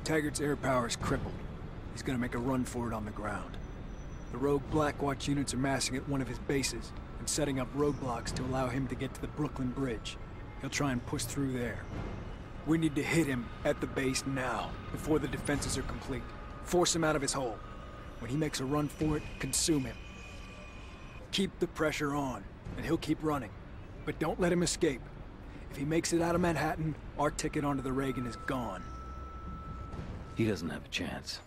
Taggart's air power is crippled. He's gonna make a run for it on the ground. The rogue Blackwatch units are massing at one of his bases and setting up roadblocks to allow him to get to the Brooklyn Bridge. He'll try and push through there. We need to hit him at the base now, before the defenses are complete. Force him out of his hole. When he makes a run for it, consume him. Keep the pressure on, and he'll keep running. But don't let him escape. If he makes it out of Manhattan, our ticket onto the Reagan is gone. He doesn't have a chance.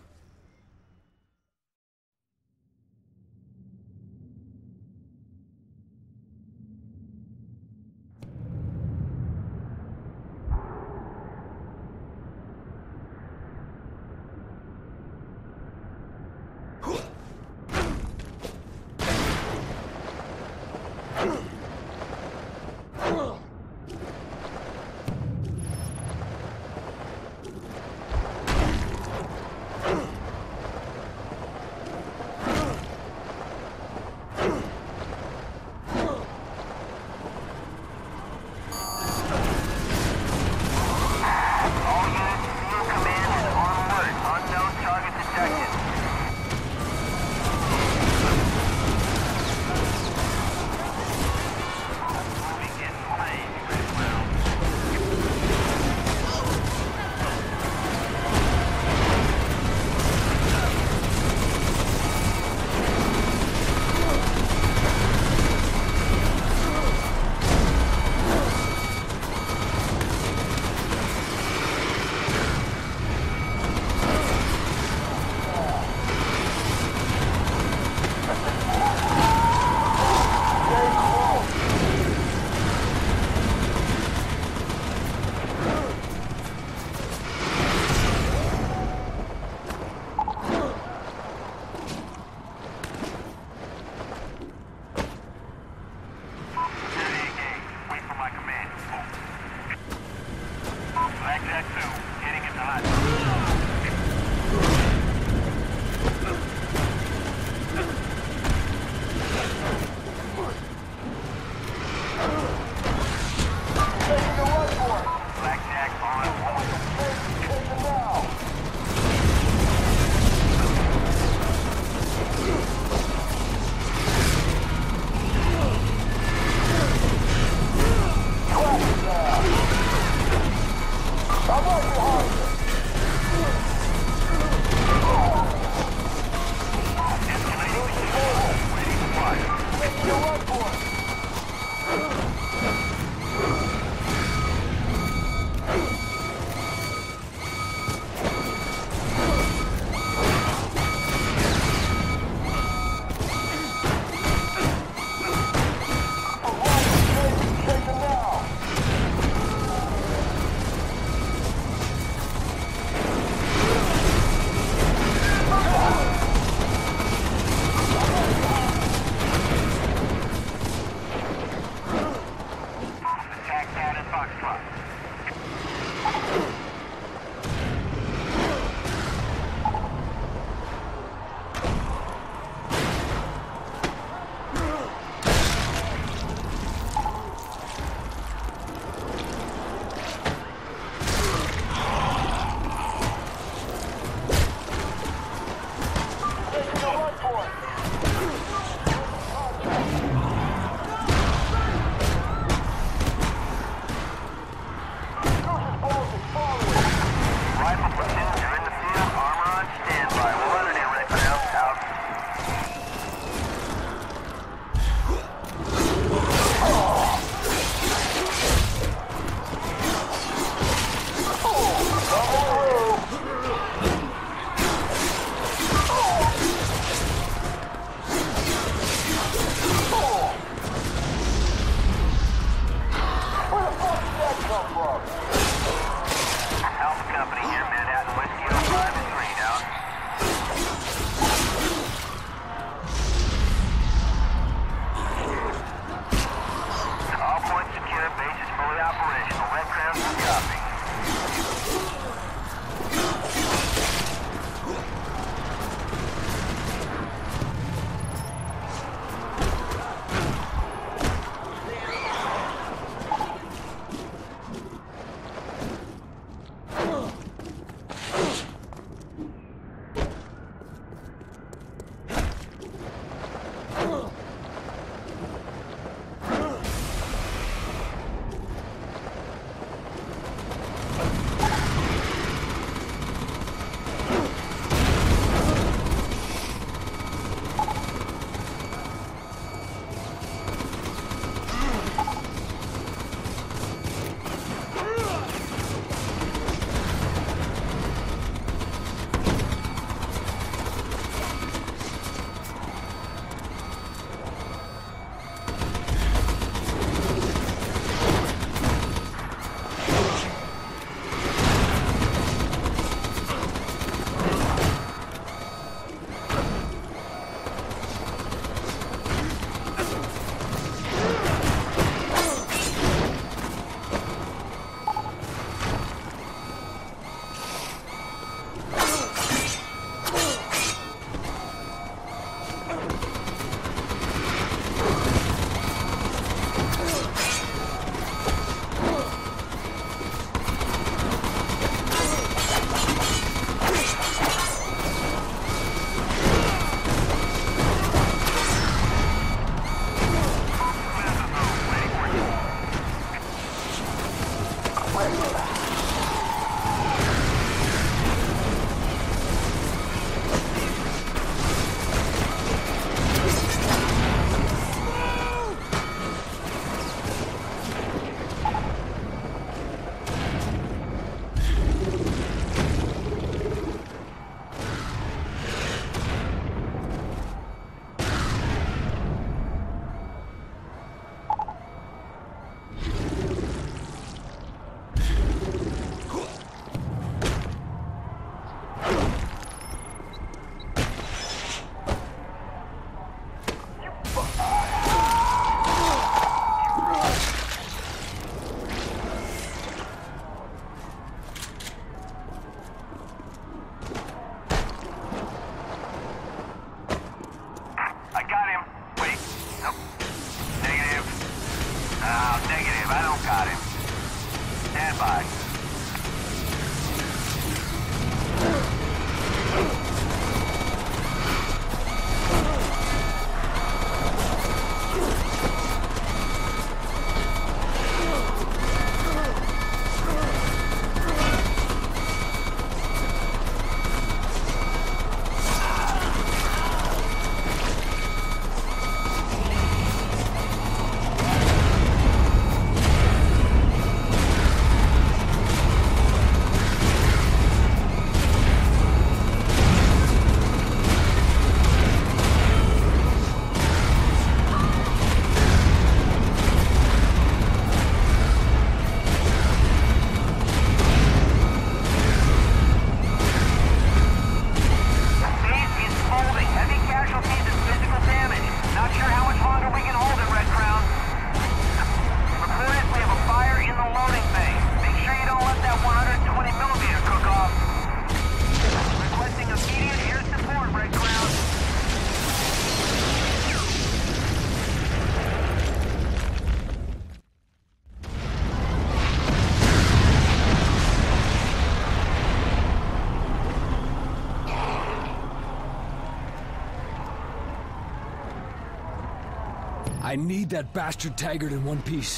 identified. I need that bastard Taggart in one piece.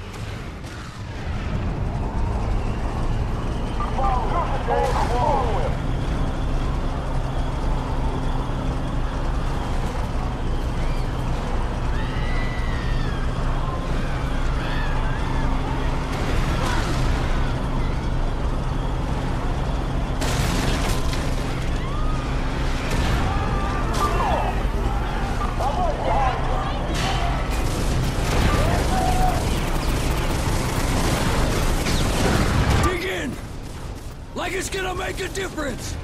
Like it's gonna make a difference!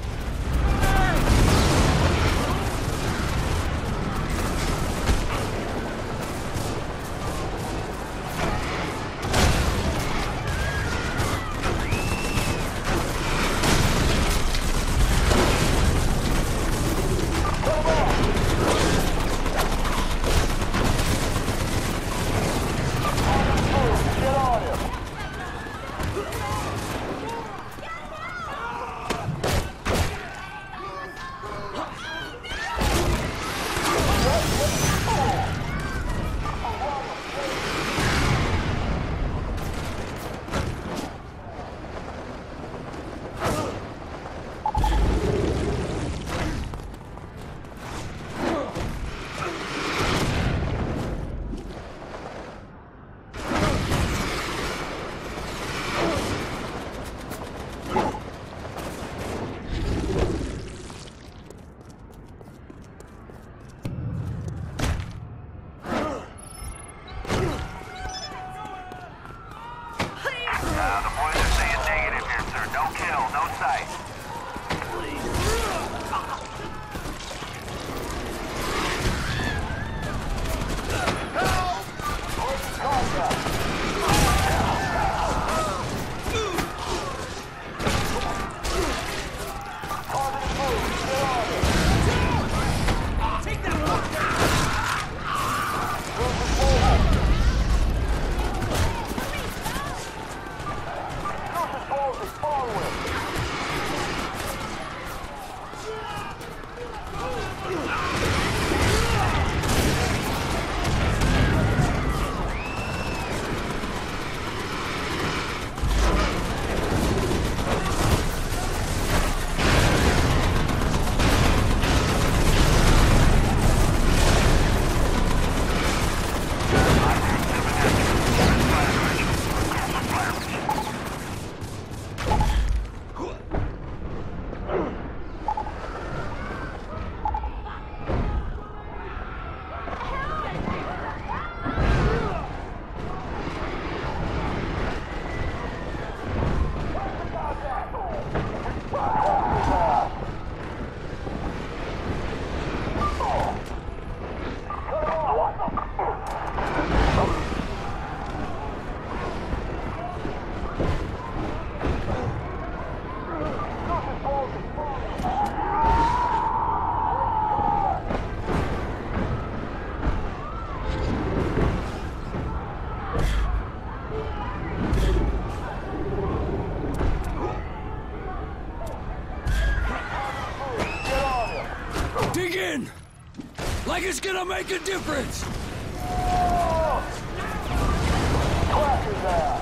Like it's gonna make a difference! Classes out.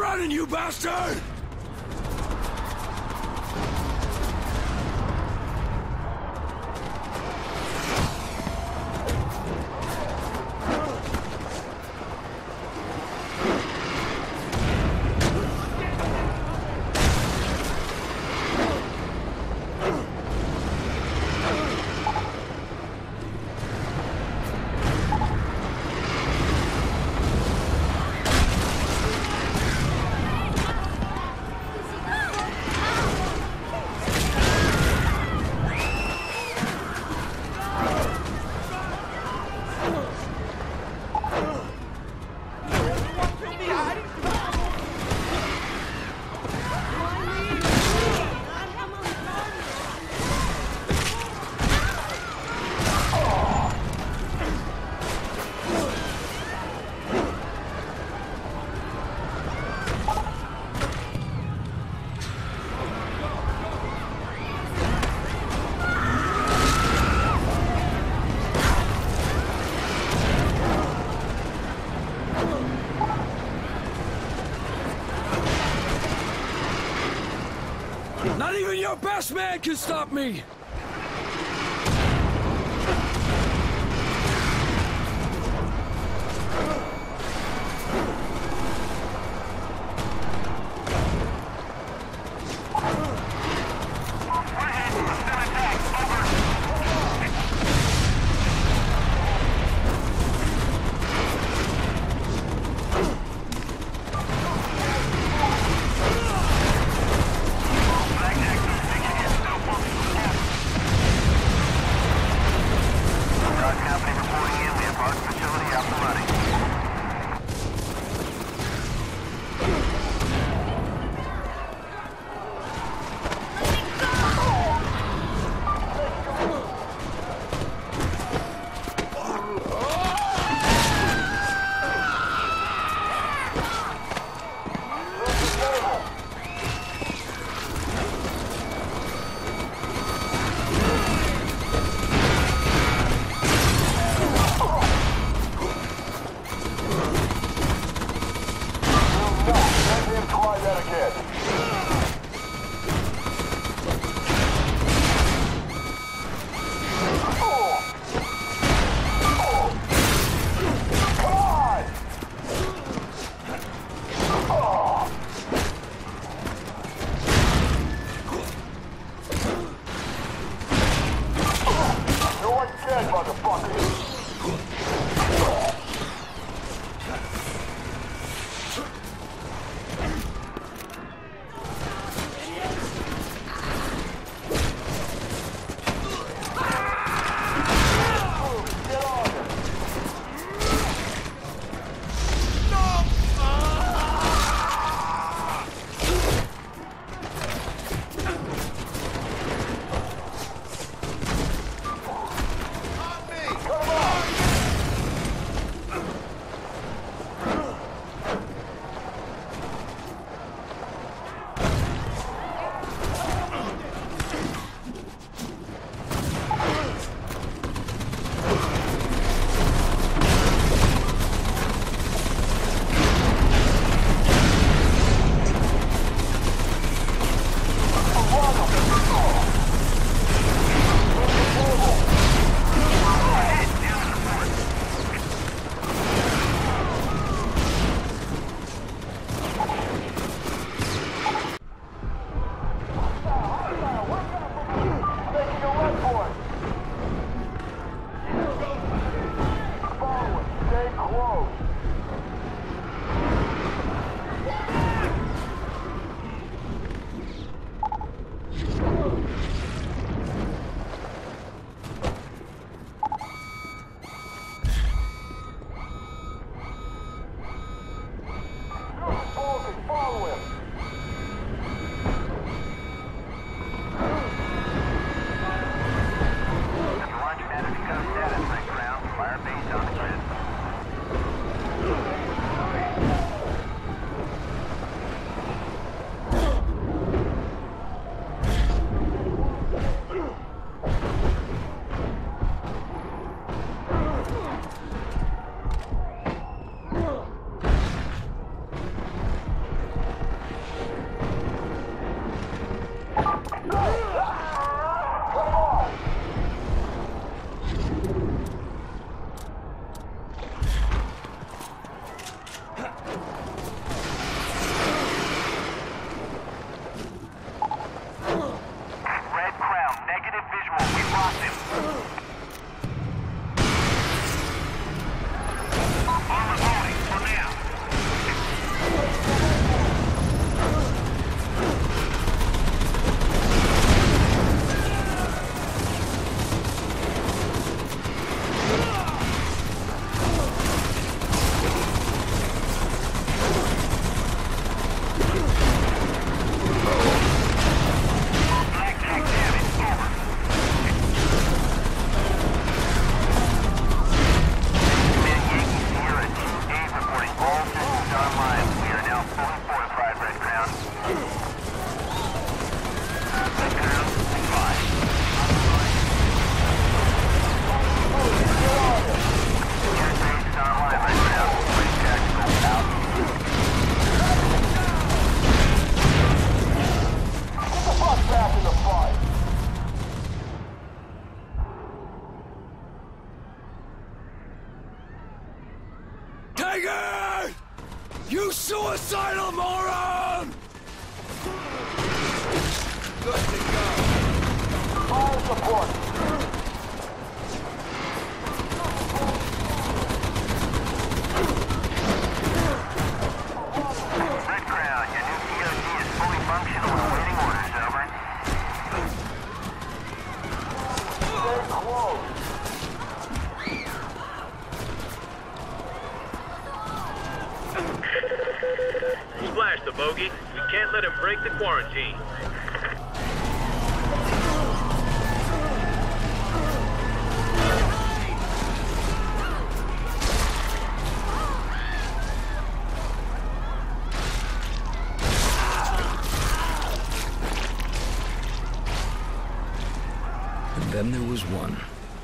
running, you bastard! Not even your best man can stop me! Suicidal moron! Good to go. Fire support. Red Crown, your new POC is fully functional and waiting orders, over. Stay close. Splash the bogey. We can't let him break the quarantine. And then there was one.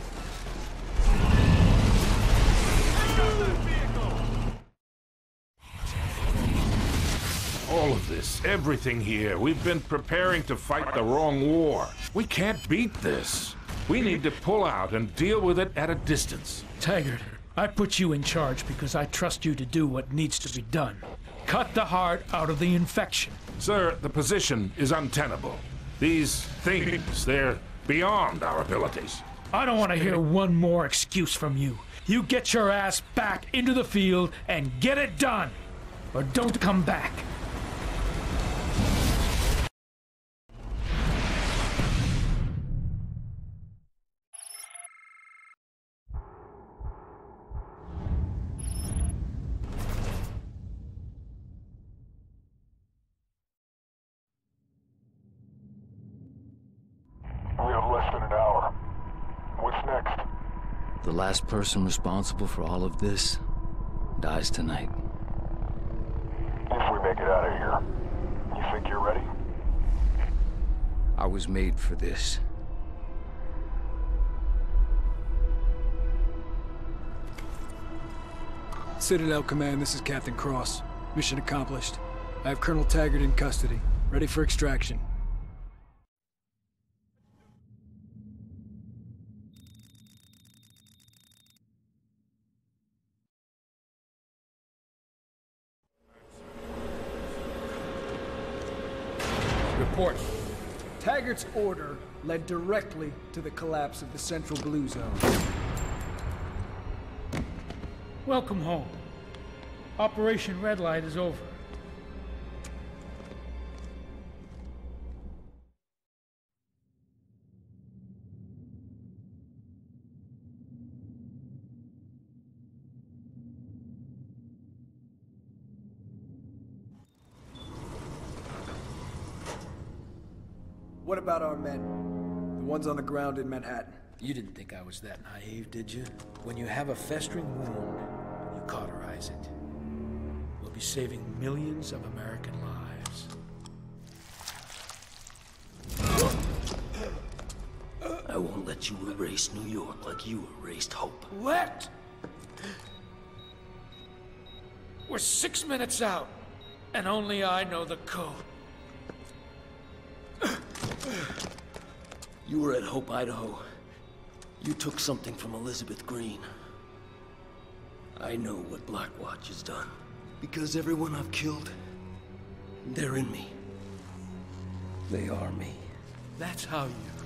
All of this, everything here, we've been preparing to fight the wrong war. We can't beat this. We need to pull out and deal with it at a distance. Taggart, I put you in charge because I trust you to do what needs to be done. Cut the heart out of the infection. Sir, the position is untenable. These things, they're beyond our abilities. I don't want to hear one more excuse from you. You get your ass back into the field and get it done. Or don't come back. We have less than an hour. What's next? The last person responsible for all of this dies tonight. If we make it out of here, you think you're ready? I was made for this. Citadel Command, this is Captain Cross. Mission accomplished. I have Colonel Taggart in custody, ready for extraction. Report. Taggart's order led directly to the collapse of the Central Blue Zone. Welcome home. Operation Red Light is over. What about our men? The ones on the ground in Manhattan? You didn't think I was that naive, did you? When you have a festering wound, you cauterize it. We'll be saving millions of American lives. I won't let you erase New York like you erased Hope. Let? We're 6 minutes out, and only I know the code. You were at Hope, Idaho. You took something from Elizabeth Green. I know what Blackwatch has done. Because everyone I've killed, they're in me. They are me. That's how you